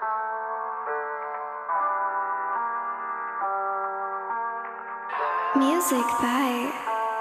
Music by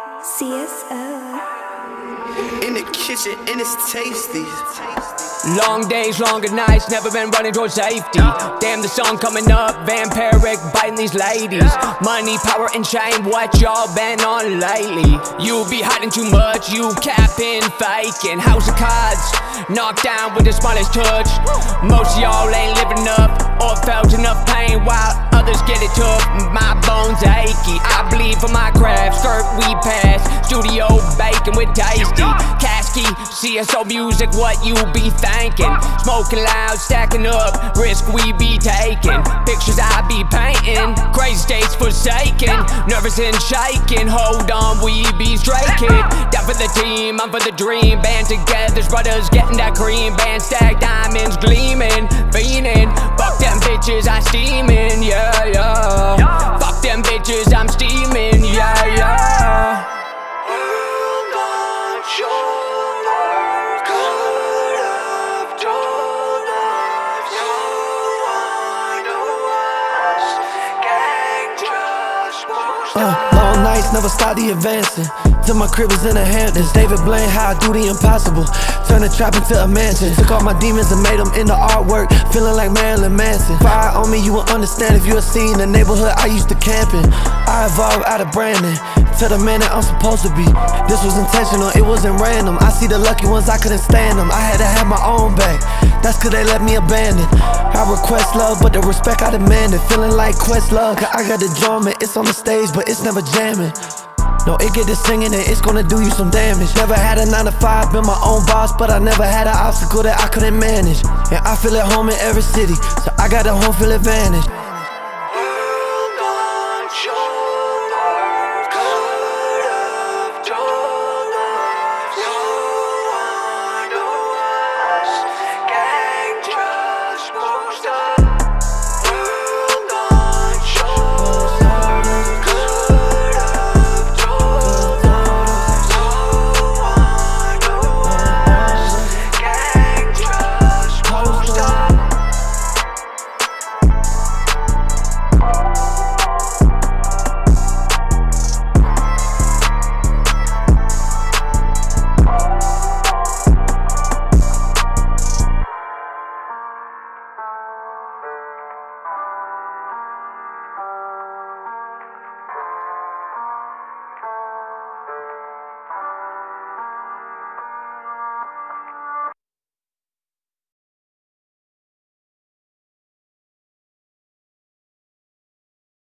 CSO. In the kitchen, and it's tasty. Long days, longer nights, never been running towards safety. Damn, the song coming up, vampiric, biting these ladies. Money, power, and shame, what y'all been on lately? You be hiding too much, you capping, faking. House of cards, knocked down with the smallest touch. Most of y'all ain't living up, or felt enough pain, while others get it tough. My bones achy, I bleed for my craft. Skirt we pass, studio bacon with Taysty. Caskey, CSO music, what you be thinking? Smoking loud, stacking up, risk we be taking. Pictures I be painting, crazy states forsaken. Nervous and shaking, hold on, we be straight kid. Down for the team, I'm for the dream. Band together, brothers getting that cream. Band stacked, diamonds gleaming, fiending. Fuck them bitches, I steaming, yeah, yeah. Fuck them bitches, I'm steaming, yeah, yeah. World on shoulders, cut up, told us, no one knew us. Gang trust, most Long nights never stop the advancing. Till my crib was in the Hamptons. David Blaine, how I do the impossible. Turn the trap into a mansion. Took all my demons and made them into artwork. Feeling like Marilyn Manson. Fire on me, you would understand if you had seen the neighborhood I used to camp in. I evolved out of Brandon to the man that I'm supposed to be. This was intentional, it wasn't random. I see the lucky ones, I couldn't stand them. I had to have my own back. That's cause they left me abandoned. I request love, but the respect I demanded. Feeling like Questlove, cause I got the drum and it's on the stage, but it's never jamming. No, it get to singing and it's gonna do you some damage. Never had a 9 to 5, been my own boss, but I never had an obstacle that I couldn't manage. And I feel at home in every city, so I got a home field advantage.